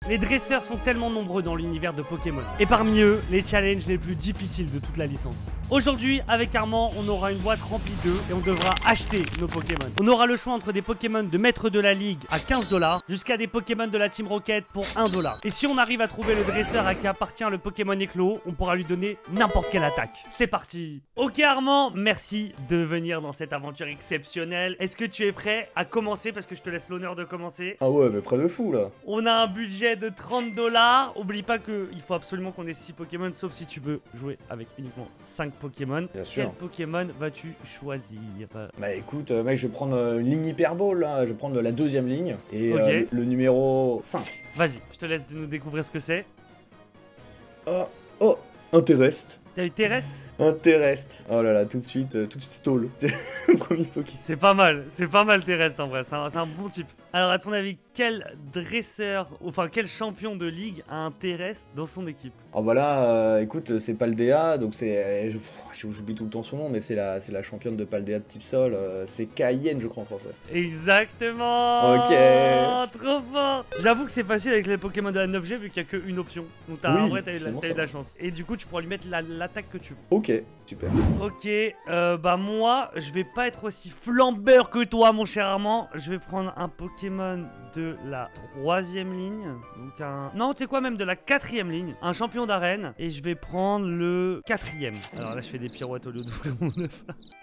Les dresseurs sont tellement nombreux dans l'univers de Pokémon. Et parmi eux, les challenges les plus difficiles de toute la licence. Aujourd'hui, avec Armand, on aura une boîte remplie d'œufs et on devra acheter nos Pokémon. On aura le choix entre des Pokémon de maître de la ligue à 15 $ jusqu'à des Pokémon de la Team Rocket pour 1 $. Et si on arrive à trouver le dresseur à qui appartient le Pokémon éclos, on pourra lui donner n'importe quelle attaque. C'est parti. Ok Armand, merci de venir dans cette aventure exceptionnelle. Est-ce que tu es prêt à commencer parce que je te laisse l'honneur de commencer? Ah ouais, mais près de fou là. On a un budget de 30 $. Oublie pas qu'il faut absolument qu'on ait 6 Pokémon, sauf si tu veux jouer avec uniquement 5 Pokémon. Bien sûr. Quel Pokémon vas-tu choisir? Bah écoute, mec, je vais prendre une ligne Hyper Ball là. Je vais prendre la deuxième ligne. Et Ok. le numéro 5. Vas-y, je te laisse nous découvrir ce que c'est. Oh, un terrestre. T'as eu Terrestre? Un terrestre. Oh là là, tout de suite stall. C'est le premier Poké. C'est pas mal Terrestre en vrai, c'est un bon type. Alors à ton avis, quel dresseur, enfin quel champion de ligue a un Terrestre dans son équipe? Oh bah là, écoute, c'est Paldea, donc c'est... J'oublie tout le temps son nom, mais c'est la championne de Paldea de type sol. C'est Cayenne, je crois, en français. Exactement. Ok. Trop fort. J'avoue que c'est facile avec les Pokémon de la 9G vu qu'il n'y a qu'une option. Donc Oui, en vrai t'as eu finalement, de ça la va. chance. Et du coup tu pourras lui mettre l'attaque que tu veux. Ok, super. Ok, bah moi, je vais pas être aussi flambeur que toi, mon cher Armand. Je vais prendre un Pokémon de la 3e ligne. Donc un... Non, tu sais quoi, même de la 4e ligne. Un champion d'arène. Et je vais prendre le 4e. Alors là, je fais des pirouettes au lieu d'ouvrir mon œuf.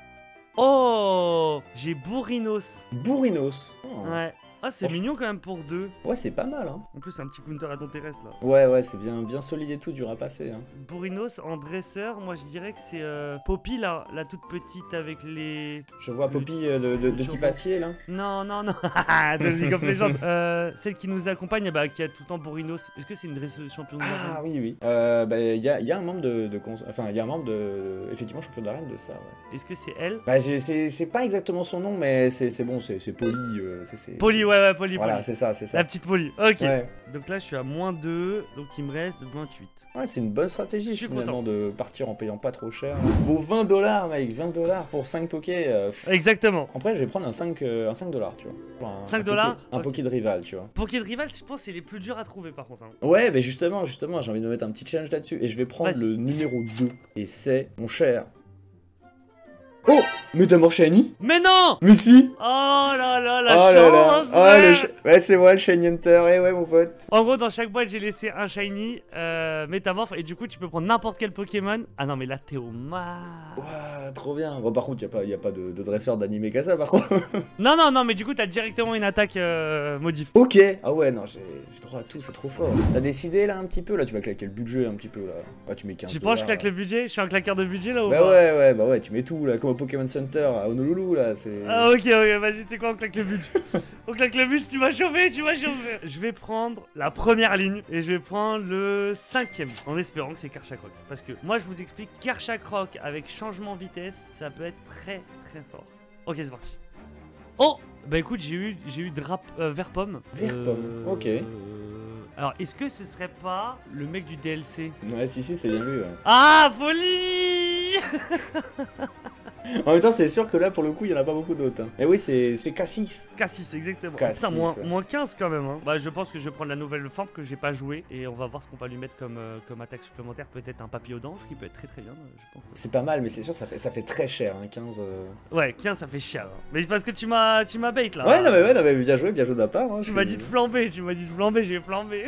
Oh, j'ai Bourrinos. Bourrinos. Oh. Ouais. Ah, c'est mignon quand même pour 2. Ouais, c'est pas mal, hein. En plus, c'est un petit counter à ton terrestre là. Ouais, c'est bien solide et tout, dur à passer, hein. Bourrinos en dresseur, moi je dirais que c'est Poppy la toute petite avec les... Je vois Poppy de type acier, là. Non, de League of Legends. Celle qui nous accompagne, bah, qui a tout le temps Bourrinos. Est-ce que c'est une dresseuse championne Ah d'arène? oui. Bah, il y a un membre Enfin, il y a un membre effectivement, champion d'arène de ça, ouais. Est-ce que c'est elle? Bah, c'est pas exactement son nom, mais c'est bon, c'est Polly. Polly, ouais, Polly. Voilà, Polly. c'est ça. La petite Polly. Ok. Ouais. Donc là, je suis à -2, donc il me reste 28. Ouais, c'est une bonne stratégie, Je suis finalement, content. de partir en payant pas trop cher. Bon, 20 $, mec, 20 $ pour 5 Pokés. Exactement. Après, je vais prendre un 5 $, tu vois. 5 Un Ok. Poké de rival, tu vois. Poké de rival, je pense que c'est les plus durs à trouver par contre. Hein. Ouais, mais justement, j'ai envie de me mettre un petit challenge là-dessus. Et je vais prendre Vas-y. le numéro 2. Et c'est mon cher. Oh, Métamorph Shiny. Mais non! Mais si. Oh là là, la Oh là là. chance! Ouais, c'est moi le Shiny Hunter. Eh ouais, mon pote. En gros, dans chaque boîte, j'ai laissé un shiny métamorphe et du coup, tu peux prendre n'importe quel Pokémon. Ah non, mais là, t'es au max. Ouah, trop bien. Bon, par contre, y a pas de dresseur d'animé qu'à ça, par contre. Non, mais du coup, t'as directement une attaque modif. Ok. Ah ouais, non, j'ai droit à tout, c'est trop fort. T'as décidé là un petit peu, là, tu vas claquer le budget un petit peu là. Ouais, tu mets 15 Tu penses que je $, claque le budget? Je suis un claqueur de budget là ou Bah pas? ouais, tu mets tout là, comme au Pokémon Center à Honolulu là, c'est... Ah ok, vas-y, tu sais quoi, on claque le budget. On claque le budget, tu m'as chauffé. Je vais prendre la première ligne et je vais prendre le 5e en espérant que c'est Karchakroc. Parce que moi, je vous explique, Karchakroc avec changement vitesse, ça peut être très fort. Ok, c'est parti. Oh! Bah écoute, j'ai eu Verpomme. Verpomme, ok. Alors, est-ce que ce serait pas le mec du DLC? Ouais, si, c'est bien lui, ouais. Ah, folie! En même temps, c'est sûr que là, pour le coup, il y en a pas beaucoup d'autres. Hein. Et oui, c'est Cassis. Cassis, exactement. Cassis, Putain, ouais. moins 15 quand même. Hein. Bah, je pense que je vais prendre la nouvelle forme que j'ai pas joué et on va voir ce qu'on va lui mettre comme attaque supplémentaire. Peut-être un papillon qui peut être très bien, je pense. C'est pas mal, mais c'est sûr, ça fait très cher, hein, 15... Ouais, 15 ça fait cher. Hein. Mais parce que tu m'as bait là. Ouais, non, mais bien joué de ma part. Hein, Tu m'as dit de flamber, j'ai flambé.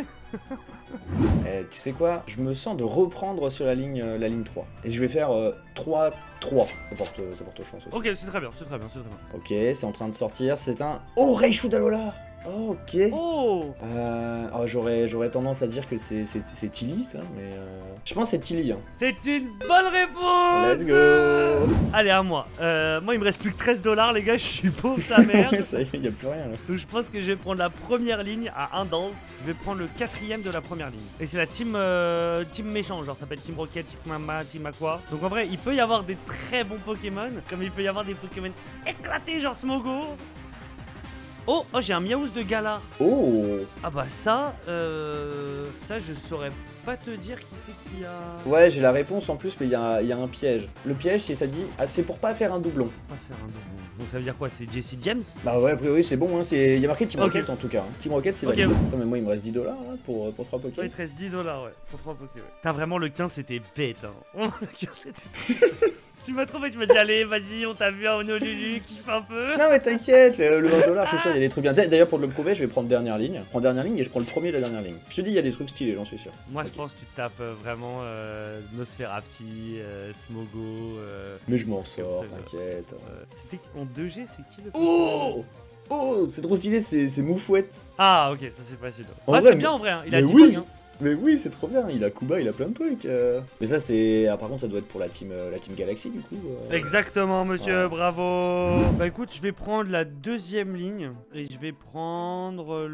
Tu sais quoi? Je me sens de reprendre sur la ligne 3. Et je vais faire 3-3. Ça porte chance aussi. Ok, c'est très bien. Ok, c'est en train de sortir. C'est un... Oh, Raichu d'Alola. Oh, ok. Oh! J'aurais tendance à dire que c'est Tilly, ça, mais... Je pense que c'est Tilly, hein. C'est une bonne réponse! Let's go! Allez, à moi. Moi, il me reste plus que 13 $, les gars, je suis pauvre sa mère. Ça y est, y a plus rien, là. Donc je pense que je vais prendre la première ligne à 1 $. Je vais prendre le 4e de la première ligne. Et c'est la team méchant, genre ça s'appelle Team Rocket, Team Mama, Team Aqua. Donc en vrai, il peut y avoir des très bons Pokémon, comme il peut y avoir des Pokémon éclatés, genre Smogo. Oh, j'ai un Miaouz de Galar. Oh. Ah bah ça je saurais pas te dire qui c'est qui a... Ouais, j'ai la réponse en plus, mais il y a un piège. Le piège, c'est ça dit, c'est pour pas faire un doublon. Pas faire un doublon. Donc ça veut dire quoi? C'est Jesse James? Bah ouais, a priori c'est bon, hein. Il y a marqué Team Ok. Rocket en tout cas. Hein. Team Rocket c'est Ok. validé. Attends, mais moi il me reste 10 $ là pour 3 Ouais, Poké. il te reste 10 $, ouais, pour 3 Poké, ouais. T'as vraiment le 15, c'était bête, hein. Le 15, c'était... Tu m'as trouvé, tu m'as dit, allez, vas-y, on t'a vu à Honolulu, kiffe un peu. Non mais t'inquiète, le 20 $, je suis sûr, il y a des trucs bien. D'ailleurs, pour te le prouver, je vais prendre dernière ligne. Je prends dernière ligne et je prends le premier de la dernière ligne. Je te dis, il y a des trucs stylés, j'en suis sûr. Moi, Ok. je pense que tu tapes vraiment Nosferatu, Smogo. Mais je m'en sors, ça, t'inquiète. C'était en 2G, c'est qui le Oh. Oh, c'est trop stylé, c'est Moufouette. Ah, ok, ça c'est facile. En Ah, vrai, c'est bien en vrai, hein. Il a mais 10 oui. bugs, hein. Mais oui, c'est trop bien, il a Kuba, il a plein de trucs. Mais ça c'est... Ah, par contre ça doit être pour la team Galaxy du coup. Exactement, monsieur, Ouais. bravo. Bah écoute, je vais prendre la deuxième ligne et je vais prendre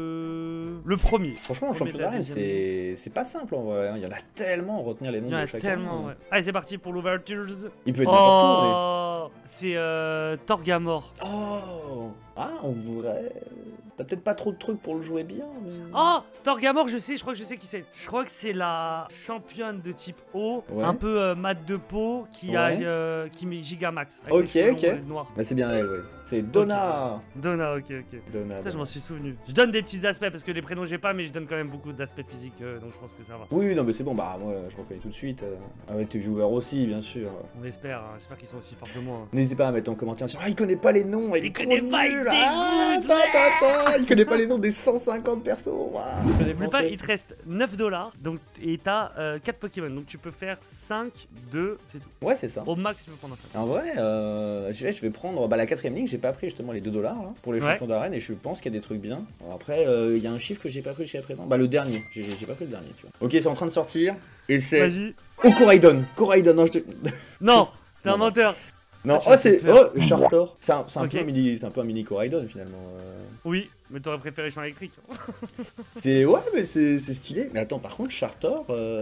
le premier. Franchement, le Premier champion de la d'arène deuxième c'est pas simple en vrai, hein. Il y en a tellement, retenir les noms Il y en de a chacun. tellement, ouais. Allez, c'est parti pour l'ouverture. Il peut être n'importe où, mais... Oh, c'est Torgamor. Oh. Ah, en vrai... T'as peut-être pas trop de trucs pour le jouer bien, mais... Oh, Torgamor, je sais, je crois que je sais qui c'est. Je crois que c'est la championne de type O, Ouais. un peu mat de peau, qui met Gigamax. avec Ok, les cheveux ok. longs, noirs. Bah c'est bien elle, ouais. C'est Donna. Donna, ok, ok. Donna. Ça, je m'en suis souvenu. Je donne des petits aspects parce que les prénoms j'ai pas, mais je donne quand même beaucoup d'aspects physiques, donc je pense que ça va. Oui, non mais c'est bon, bah moi je reconnais tout de suite. Ah ouais, tes viewers aussi, bien sûr. On espère, hein. J'espère qu'ils sont aussi forts que moi, hein. N'hésitez pas à mettre en commentaire sur... Ah, il connaît pas les noms, il Il est connaît trop pas, il nul. dégoûte. Ah, attends, il connaît pas les noms des 150 persos. Waouh. N'oublie pas, il te reste 9 $, donc, et t'as 4 Pokémon, donc tu peux faire 5, 2, c'est tout. Ouais, c'est ça. Au max, tu peux prendre un 5. En vrai, je vais prendre la 4ème ligne, j'ai pas pris justement les 2 $ là, pour les Ouais. champions d'arène et je pense qu'il y a des trucs bien. Alors après, il y a un chiffre que j'ai pas pris jusqu'à présent. Bah le dernier, j'ai pas pris le dernier, tu vois. Ok, c'est en train de sortir et c'est... Vas-y. Oh, Koraidon, non, je te... Non, t'es un Non, non. menteur. Non, tu oh me c'est... fais peur. Oh, Chartor. C'est un Ok. peu un mini Koraidon finalement. Oui, mais t'aurais préféré champ électrique. C'est... Ouais, mais c'est stylé. Mais attends, par contre, Chartor,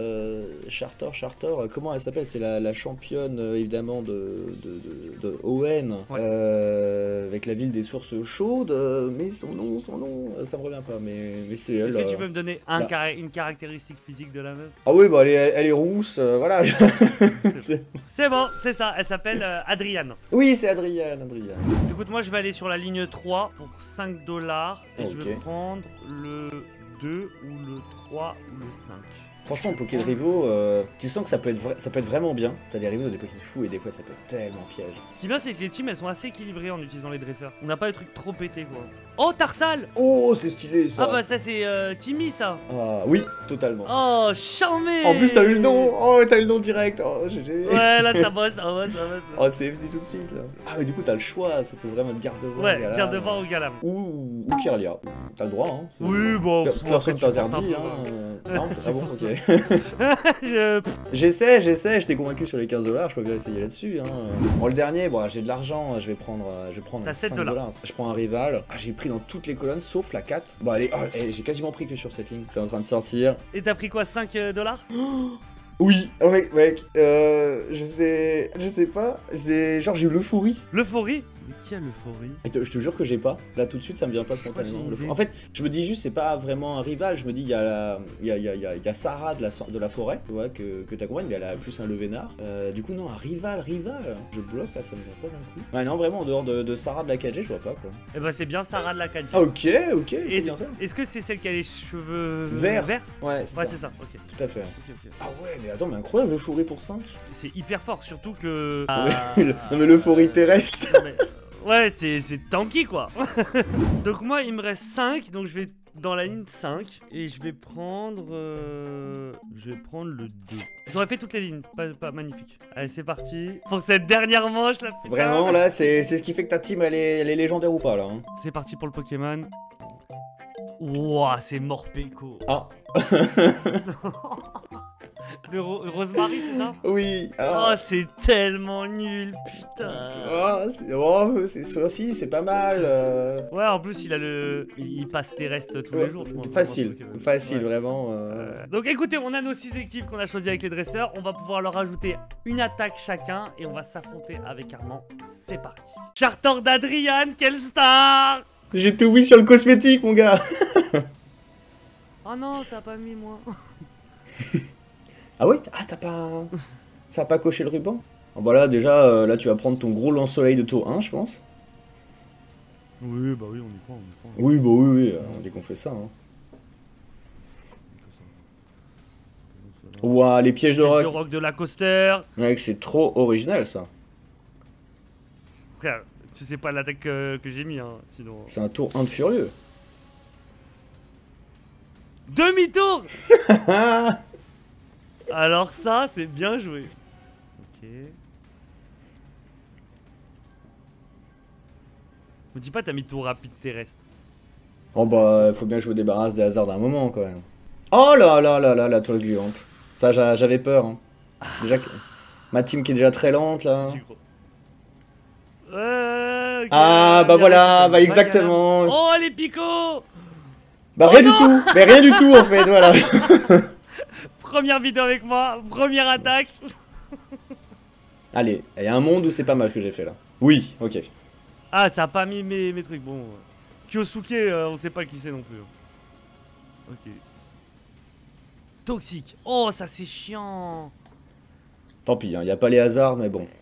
comment elle s'appelle? C'est la championne évidemment de ON, Ouais. avec la ville des sources chaudes, mais son nom, ça me revient pas, mais c'est elle. Est-ce que tu peux me donner là. une caractéristique physique de la meuf? Ah oui, bah elle est rousse, voilà. C'est bon, c'est ça, elle s'appelle Adriane. Oui, c'est Adriane. Écoute, moi je vais aller sur la ligne 3 pour 5 $ et je vais Ok. prendre le 2 ou le 3 ou le 5. Franchement, le Poké de Rivo, tu sens que ça peut être vraiment bien. T'as des rivaux, des Poké de fou, et des fois ça peut être tellement piège. Ce qui est bien, c'est que les teams elles sont assez équilibrées en utilisant les dresseurs. On n'a pas de trucs trop pétés quoi. Oh, Tarsal! Oh, c'est stylé ça. Ah bah ça c'est Timmy ça. Ah, oui, totalement. Oh, charmé! En plus, t'as eu le nom. Oh, t'as eu le nom direct. Oh, GG. Ouais, là ça bosse, ça bosse. Oh, c'est FD tout de suite là. Ah, mais du coup, t'as le choix. Ça peut vraiment être Gardevoir. Ouais, Galar, Gardevoir ou Galam. Ou Kirlia. T'as le droit, hein. Oui, bon. Personne après, tu t'interdit, forces un hein. peu, Non, c'est pas bon, ok. J'essaie, je t'ai convaincu sur les 15 $, je peux bien essayer là-dessus. Hein. Bon, le dernier, bon, j'ai de l'argent, je vais prendre T'as 5 7 $. $. Je prends un rival. Ah, j'ai pris dans toutes les colonnes sauf la 4. Bon, allez, j'ai quasiment pris que sur cette ligne. C'est en train de sortir. Et t'as pris quoi, 5 $? Oui, oh, mec, je sais pas. C'est genre, j'ai eu l'euphorie. L'euphorie? Mais qui a l'euphorie? Et je te jure que j'ai pas. Là tout de suite ça me vient pas spontanément. j'ai une idée. En fait, je me dis juste c'est pas vraiment un rival. Je me dis il y a Sarah de la forêt, tu vois, que t'accompagnes, mais elle a plus un Levénard. Du coup non, un rival. Je bloque là, ça me vient pas d'un coup. Ouais non vraiment en dehors de Sarah de la 4G, je vois pas quoi. Eh ben c'est bien Sarah de la 4G. Ah, ok, c'est Et bien ça. Est-ce que c'est celle qui a les cheveux Vert. verts? Ouais, c'est Ouais, ça. c'est ça, ok. Tout à fait. Ok. Ah ouais, mais attends, mais incroyable l'euphorie pour 5. C'est hyper fort, surtout que. Non mais l'euphorie terrestre. Non, mais- Ouais, c'est tanky quoi. Donc moi il me reste 5, donc je vais dans la ligne 5 et je vais prendre le 2. J'aurais fait toutes les lignes, pas magnifique. Allez, c'est parti pour cette dernière manche là. Putain. Vraiment là, c'est ce qui fait que ta team elle est légendaire ou pas là. Hein. C'est parti pour le Pokémon. Ouah, c'est Morpeko. Ah. De Rosemary, c'est ça? Oui. Oh, c'est tellement nul, putain. C'est pas mal. Ouais, en plus, il passe terrestre tous les jours, je pense. Facile, Ouais. vraiment. Donc écoutez, on a nos 6 équipes qu'on a choisies avec les dresseurs. On va pouvoir leur ajouter une attaque chacun et on va s'affronter avec Armand. C'est parti. Chartor d'Adrian, quelle star! J'ai tout mis sur le cosmétique, mon gars. Oh non, ça a pas mis moi. Ah ouais? Ah, t'as pas... Ça a pas coché le ruban? Oh bah là, déjà, là, tu vas prendre ton gros lance-soleil de tour 1, je pense. Oui, bah oui, on y prend, on y prend. Oui, bah oui, dès qu'on fait ça. Hein. Ouah, les pièges de Piège de rock. rock de la coaster. Mec, c'est trop original, ça. Frère, tu sais pas l'attaque que j'ai mis, hein, sinon... C'est un tour 1 de furieux. Demi-tour. Alors ça, c'est bien joué. Ok. Me dis pas t'as mis tour rapide terrestre. Oh bah, faut bien que je me débarrasse des hasards d'un moment, quand même. Oh là là là là, la toile gluante. Ça, j'avais peur. Hein. Déjà, ma team qui est déjà très lente, là. J'y crois. Ok, Ah, bah bien voilà, récupéré. bah exactement. Oh les picots. Bah rien du tout, mais rien du tout en fait, voilà. Première vidéo avec moi, première attaque. Allez, il y a un monde où c'est pas mal ce que j'ai fait là. Oui, ok. Ah, ça a pas mis mes trucs, bon. Kyosuke, on sait pas qui c'est non plus. Ok. Toxique. Oh, ça c'est chiant. Tant pis, il n'y a pas les hasards, mais bon.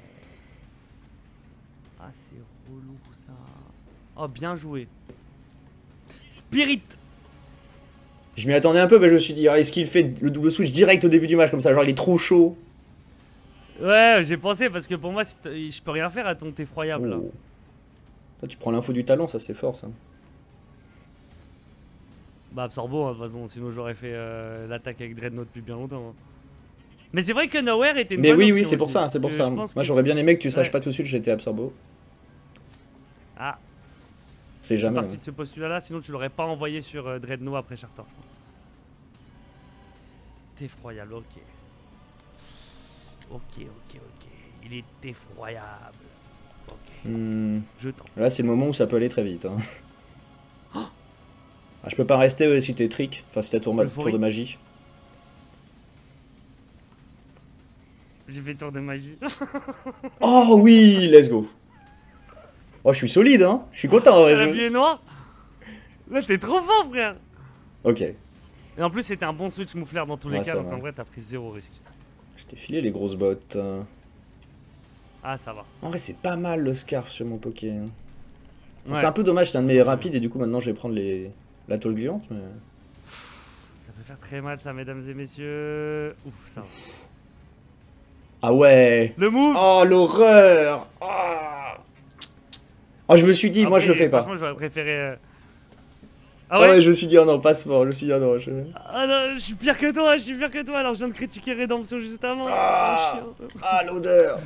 Ah, c'est relou ça. Oh, bien joué. Spirit. Je m'y attendais un peu, mais je me suis dit, ah, est-ce qu'il fait le double switch direct au début du match comme ça, genre il est trop chaud. Ouais, j'ai pensé parce que pour moi, je peux rien faire à ton effroyable là. Oh. Ça, tu prends l'info du talent, ça c'est fort ça. Bah, Absorbo, hein, de toute façon, sinon j'aurais fait l'attaque avec Dreadnought depuis bien longtemps. Hein. Mais c'est vrai que Nowhere était une Mais bonne oui, option oui, c'est pour aussi, ça, c'est pour parce ça. que je pense Moi que- j'aurais bien aimé que tu saches Ouais. pas tout de suite, j'étais absorbo. Ah, C'est je suis jamais. parti Hein. de ce postulat-là, sinon tu l'aurais pas envoyé sur Dreadnought après Charter, je pense. T'es effroyable, ok. Ok. Il est effroyable. Ok, je tente. Là c'est le moment où ça peut aller très vite. Hein. Ah, je peux pas rester si t'es trick, enfin si t'as tour de magie. J'ai fait tour de magie. Oh oui, let's go. Oh, je suis solide, hein. Je suis content en vrai. La vie est noire. Là, t'es trop fort, frère. Ok. Et en plus, c'était un bon switch moufleur dans tous les Ouais, cas, ça donc va. en vrai, t'as pris zéro risque. Je t'ai filé les grosses bottes. Ah, ça va. En vrai, c'est pas mal le scarf sur mon poké. Hein. Ouais. C'est un peu dommage, c'est un de mes rapides et du coup maintenant je vais prendre la tôle gluante. Mais... Ça peut faire très mal, ça, mesdames et messieurs. Ouf, ça va. Ah ouais. Le move. Oh l'horreur. Oh, je me suis dit, moi je le fais pas. Franchement, j'aurais préféré. Ah ouais, je me suis dit, oh non, passe fort. Je me suis dit, oh non, Ah non, je suis pire que toi, alors je viens de critiquer Rédemption juste avant. Ah, Oh, chien. ah l'odeur.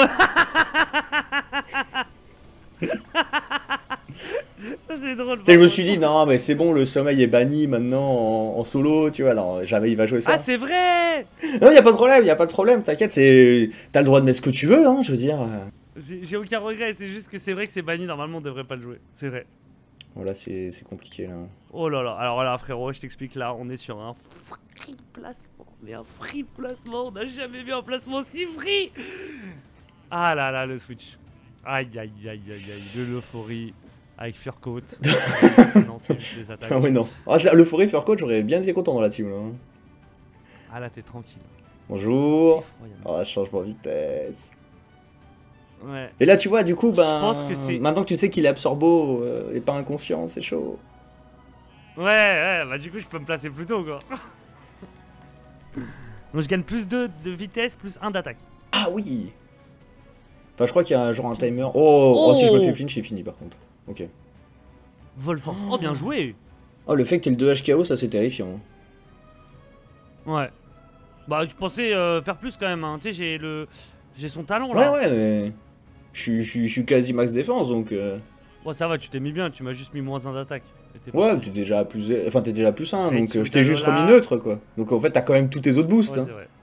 Ça, c'est drôle. Tu sais, je me suis dit, non, mais c'est bon, le sommeil est banni maintenant en solo, tu vois, alors jamais il va jouer ça. Ah, c'est vrai. Non, y a pas de problème, t'inquiète, t'as le droit de mettre ce que tu veux, hein, je veux dire. J'ai aucun regret, c'est juste que c'est vrai que c'est banni, normalement on devrait pas le jouer. C'est vrai. Voilà, c'est compliqué là. Oh là là, alors là frérot, je t'explique là, on est sur un free placement. Mais un free placement, on n'a jamais vu un placement si free. Ah là là, le switch. Aïe aïe aïe aïe aïe, de l'euphorie avec Furcoat. Non, c'est juste des attaques. Ah ouais, non. Ah, l'euphorie Furcoat, j'aurais bien été content dans la team là. Hein. Ah là, t'es tranquille. Bonjour. Effroyable. Oh, changement de vitesse. Ouais. Et là, tu vois, du coup, ben. pense que c'est- maintenant que tu sais qu'il est absorbo et pas inconscient, c'est chaud. Ouais, bah du coup, je peux me placer plus tôt quoi. Donc je gagne plus 2 de vitesse, plus 1 d'attaque. Ah oui. Enfin, je crois qu'il y a genre un timer. Oh, si je me fais flinch, c'est fini par contre. Ok. Volforce. Oh, bien joué. Oh, le fait que t'aies le 2 HKO, ça c'est terrifiant. Ouais. Bah, je pensais faire plus quand même. Hein. Tu sais, j'ai son talent Ouais, là. ouais, mais. Je suis quasi max défense donc. Bon, ça va, tu t'es mis bien. Tu m'as juste mis moins 1 d'attaque. Et t'es Ouais, parti. t'es déjà à plus. Enfin, t'es déjà à plus 1, Avec donc je Sultanola. t'ai juste remis neutre quoi. Donc en fait, t'as quand même tous tes autres boosts. Ouais, Hein. c'est vrai.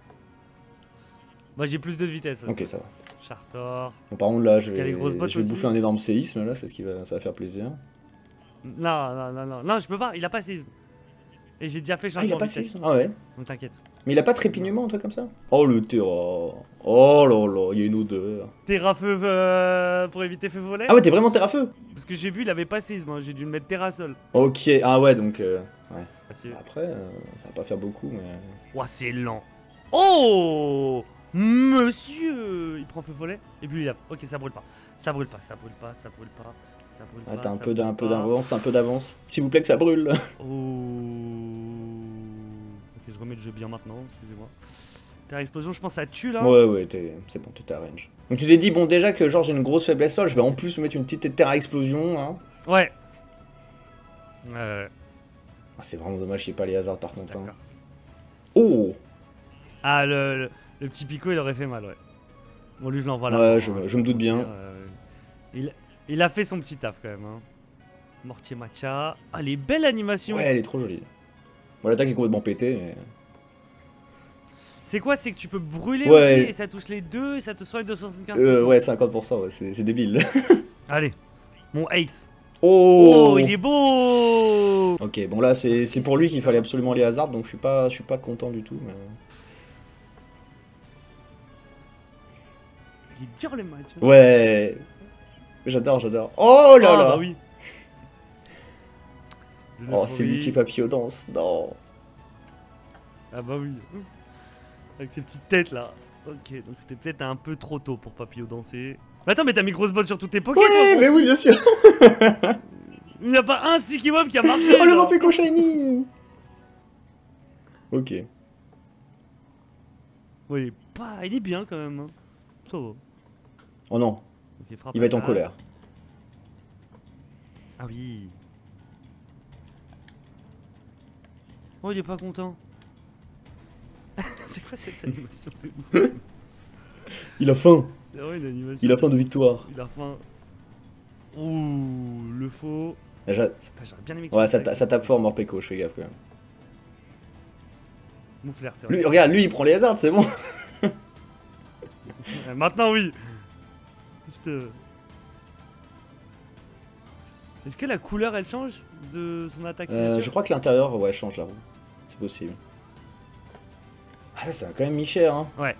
Bah, j'ai plus de vitesse. Ok, ça va. Chartor. Bon, par contre, là, je T'as les grosses bottes vais aussi. bouffer un énorme séisme là, c'est ça va faire plaisir. Non, je peux pas. Il a pas séisme. Et j'ai déjà fait Ah, changer il a en pas vitesse. su. Ah ouais. Donc t'inquiète. Mais il a pas de trépignement, un truc comme ça? Oh le terrain. Oh là là, il y a une odeur. Terra-feu pour éviter feu volet. Ah ouais, t'es vraiment terre à feu? Parce que j'ai vu, il avait pas séisme, hein. J'ai dû le mettre terra-sol. Ok, ah ouais, donc. Ouais. Parce que- Après, ça va pas faire beaucoup, mais. Ouah, c'est lent. Oh monsieur, il prend feu follet et puis il a... Ok, ça brûle pas. Ça brûle pas, ça brûle pas, ça brûle pas. Ça brûle Ah, pas. t'as un ça peu brûle d'un peu pas. d'avance, t'as un peu d'avance. S'il vous plaît que ça brûle. Oh. Ok, je remets le jeu bien maintenant, excusez-moi. Terre explosion, je pense que ça tue là. Ouais, ouais, c'est bon, t'es à range. Donc tu t'es dit, bon, déjà que genre j'ai une grosse faiblesse sol, je vais en plus mettre une petite terre à explosion. Hein. Ouais. Ah, c'est vraiment dommage qu'il n'y ait pas les hasards par contre. Hein. D'accord. Oh! Ah, le petit Pico, il aurait fait mal, ouais. Bon, lui, je l'envoie là. Ouais, je me doute bien. Il a fait son petit taf quand même. Hein. Mortier Matcha. Ah, les belles animations. Ouais, elle est trop jolie. Bon, l'attaque est complètement pétée, mais. C'est quoi? C'est que tu peux brûler Ouais. aussi et ça touche les deux et ça te soigne de 75%. Ouais, 50%, ouais, c'est débile. Allez, mon ace. Oh! Oh, il est beau! Ok, bon là, c'est pour lui qu'il fallait absolument les hasards, donc je suis pas content du tout. Mais... Il est dur les matchs. Ouais! J'adore, j'adore. Oh là Ah, là! bah oui. Oh, c'est lui qui papillon danse. Non. Ah bah oui. Avec ses petites têtes là. Ok, donc c'était peut-être un peu trop tôt pour Papillon danser. Mais attends, mais t'as mis grosse botte sur tous tes Poké, Ouais, toi, mais oui, bien sûr. Il n'y a pas un Sticky Mob qui a marché. Oh, le genre. Morpeko Shiny. Ok. Ouais, il est bien quand même. Hein. Ça va. Oh non, Ok, frappe il va être en à colère. Ah oui. Oh, il est pas content. C'est quoi cette animation de ouf? Il a faim. C'est vraiment une animation. Il a faim de victoire. Il a faim. Ouh, le faux. Déjà- Putain, j'aurais bien aimé que Ouais, tu ça, fasses ça tape fort Morpeko, je fais gaffe quand même. Moufler, c'est vrai. Lui, regarde, lui il prend les hasards, c'est bon. Maintenant, oui. Putain. Est-ce que la couleur elle change de son attaque signature? Je crois que l'intérieur, ouais, change la roue. C'est possible. Ah, ça a quand même mis cher, hein. Ouais.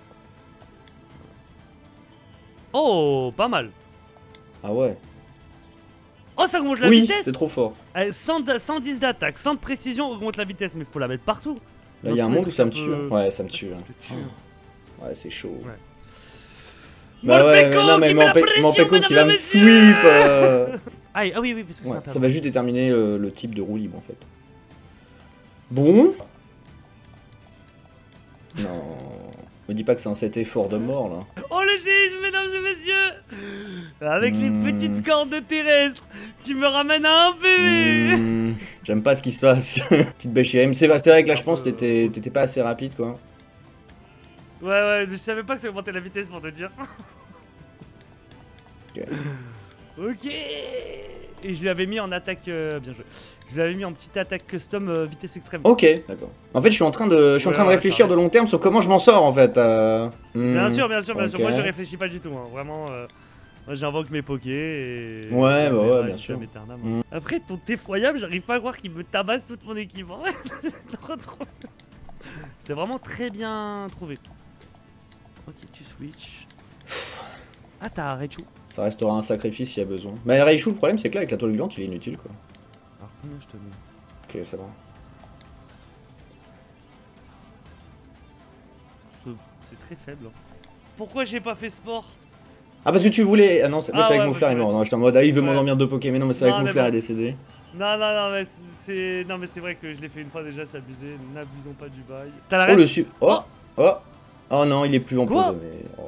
Oh, pas mal. Ah ouais. Oh, ça augmente la Oui, vitesse. c'est trop fort. 110 d'attaque, 100 de précision, augmente la vitesse, mais faut la mettre partout. Là, il y a un Dans tous monde les où ça me trucs tue. un Hein. peu- Ouais, ça me tue. Hein. Je te tue. Ouais, c'est chaud. Ouais. Bah ouais, mais Morpeko non, mais qui met la pression, Morpeko qui mesdames va et me messieurs. sweep. Ah oui, oui, parce que Ouais, c'est un ça va juste déterminer le type de roue libre en fait. Bon. Non. Me dis pas que c'est un 7 effort de mort là. Oh le séisme, mesdames et messieurs. Avec les petites cordes terrestres qui me ramènent à un PV. J'aime pas ce qui se passe. Petite bêche chérie. Mais c'est vrai que là je pense que t'étais pas assez rapide quoi. Ouais, je savais pas que ça augmentait la vitesse pour te dire. Ok. Ok. Et je lui avais mis en attaque, bien joué. Je lui avais mis en petite attaque custom vitesse extrême. Ok, d'accord. En fait je suis en train de réfléchir de long terme sur comment je m'en sors en fait. Bien sûr, bien sûr. Ok. Moi je réfléchis pas du tout, hein. Vraiment. Moi j'invoque mes pokés et. Ouais, bah ouais, Verra bien et sûr. Eternam, hein. Après ton effroyable, j'arrive pas à croire qu'il me tabasse toute mon équipe. En vrai, c'est trop trop. C'est vraiment très bien trouvé. Ok, tu switch. Ah, t'as Raichu. Ça restera un sacrifice s'il y a besoin. Mais Raichu, le problème c'est que là avec la toile glante il est inutile quoi. Alors combien je te mets? Ok, ça va. C'est très faible. Hein. Pourquoi j'ai pas fait sport? Ah parce que tu voulais... Ah non, c'est Ah avec ouais, Mouflard parce est que mort. ouais. Non, j'étais en mode, ah il veut Ouais. m'endormir deux Poké. Mais non, mais c'est avec Non, mais Mouflard bon. est décédé. Non, mais c'est vrai que je l'ai fait une fois déjà, c'est abusé. N'abusons pas du bail. T'as la Oh ref? le su... Oh. Oh non, il est plus empoisonné.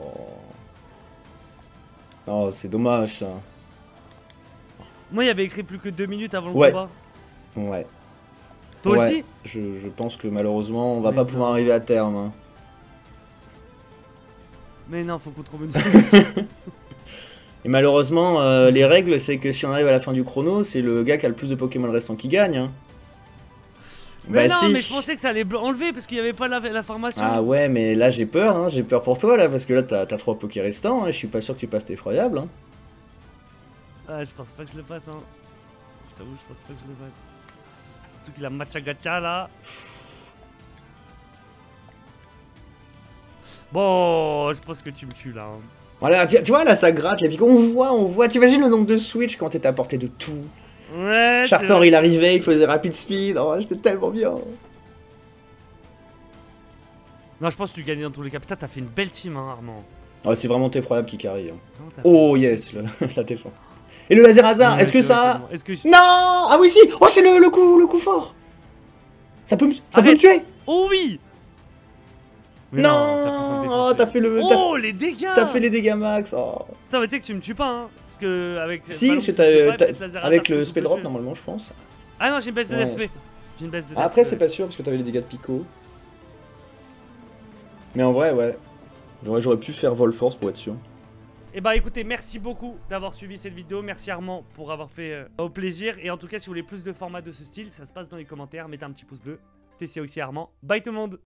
Oh, c'est dommage ça. Moi, il y avait écrit plus que 2 minutes avant le Ouais. combat. Ouais. Toi Ouais. aussi? Je pense que malheureusement, on va Mais pas non. pouvoir arriver à terme. Hein. Mais non, faut qu'on trouve une solution. Et malheureusement, les règles, c'est que si on arrive à la fin du chrono, c'est le gars qui a le plus de Pokémon restants qui gagne. Hein. Mais Bah non, si. mais je pensais que ça allait enlever parce qu'il y avait pas la formation. Ah ouais, mais là j'ai peur, hein. J'ai peur pour toi là, parce que là t'as 3 Poké restants, hein. Je suis pas sûr que tu passes effroyable. Hein. Ah, je pense pas que je le passe, hein. Je t'avoue, je pense pas que je le passe. Surtout qu'il a matcha gacha là. Bon, je pense que tu me tues là. Hein. Voilà, tu vois là ça gratte, les picots. On voit. T'imagines le nombre de switch quand t'es à portée de tout. Ouais. Chartor il arrivait, il faisait rapid speed. Oh, j'étais tellement bien. Non, je pense que tu gagnes dans tous les cas. Putain, t'as fait une belle team, hein, Armand. Oh, c'est vraiment effroyable qui carry. Hein. Oh, yes, la défense. Et le laser hasard, ouais, est-ce que ça. Est-ce que Non. Ah oui, si. Oh, c'est le coup fort. Ça peut me tuer. Oh oui. Mais non, oh, t'as fait le. Oh, les dégâts. T'as fait les dégâts max. Oh. Putain, mais tu sais que tu me tues pas, hein. Parce que avec. Si, parce que avec le speed drop, normalement, je pense. Ah non, j'ai une baisse de Ouais, DSP. J'ai une baisse de DSP. Après, c'est pas sûr, parce que t'avais les dégâts de Pico. Mais en vrai, ouais. J'aurais pu faire Vol Force pour être sûr. Et bah écoutez, merci beaucoup d'avoir suivi cette vidéo. Merci Armand pour avoir fait au plaisir. Et en tout cas, si vous voulez plus de formats de ce style, ça se passe dans les commentaires. Mettez un petit pouce bleu. C'était aussi Armand. Bye tout le monde.